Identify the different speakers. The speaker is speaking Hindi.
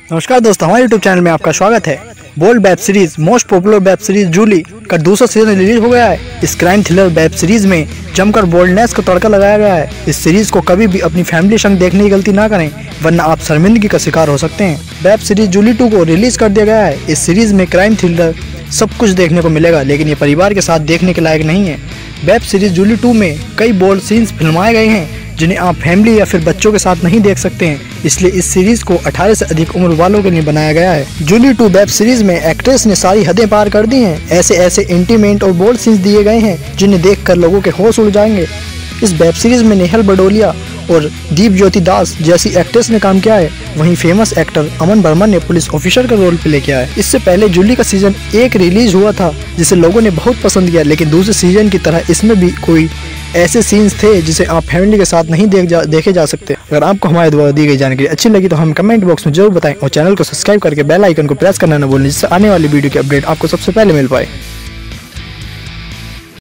Speaker 1: नमस्कार दोस्तों, हमारे यूट्यूब चैनल में आपका स्वागत है। Bold web series most popular web series Julie का दूसरा सीजन रिलीज हो गया है। इस क्राइम थ्रिलर वेब सीरीज में जमकर बोल्डनेस को तड़का लगाया गया है। इस सीरीज को कभी भी अपनी फैमिली संग देखने की गलती ना करें, वरना आप शर्मिंदगी का शिकार हो सकते हैं। वेब सीरीज जूली 2 को रिलीज कर दिया गया है। इस सीरीज में क्राइम थ्रिलर सब कुछ देखने को मिलेगा, लेकिन ये परिवार के साथ देखने के लायक नहीं है। वेब सीरीज जूली 2 में कई बोल्ड सीन्स फिल्माए गए हैं जिन्हें आप फैमिली या फिर बच्चों के साथ नहीं देख सकते हैं, इसलिए इस सीरीज को 18 से अधिक उम्र वालों के लिए बनाया गया है। जूली 2 वेब सीरीज में एक्ट्रेस ने सारी हदें पार कर दी हैं। ऐसे इंटीमेट और बोल्ड सीन्स दिए गए हैं जिन्हें देखकर लोगों के होश उड़ जाएंगे। इस वेब सीरीज में नेहल बडोलिया और दीप ज्योति दास जैसी एक्ट्रेस ने काम किया है। वहीं फेमस एक्टर अमन बर्मन ने पुलिस ऑफिसर का रोल प्ले किया है। इससे पहले जूली का सीजन 1 रिलीज हुआ था जिसे लोगों ने बहुत पसंद किया, लेकिन दूसरे सीजन की तरह इसमें भी कोई ऐसे सीन्स थे जिसे आप फैमिली के साथ नहीं देखे जा सकते। अगर आपको हमारे द्वारा दी गई जानकारी अच्छी लगी तो हम कमेंट बॉक्स में जरूर बताएं और चैनल को सब्सक्राइब करके बेल आइकन को प्रेस करना न भूलें, जिससे आने वाली वीडियो की अपडेट आपको सबसे पहले मिल पाए।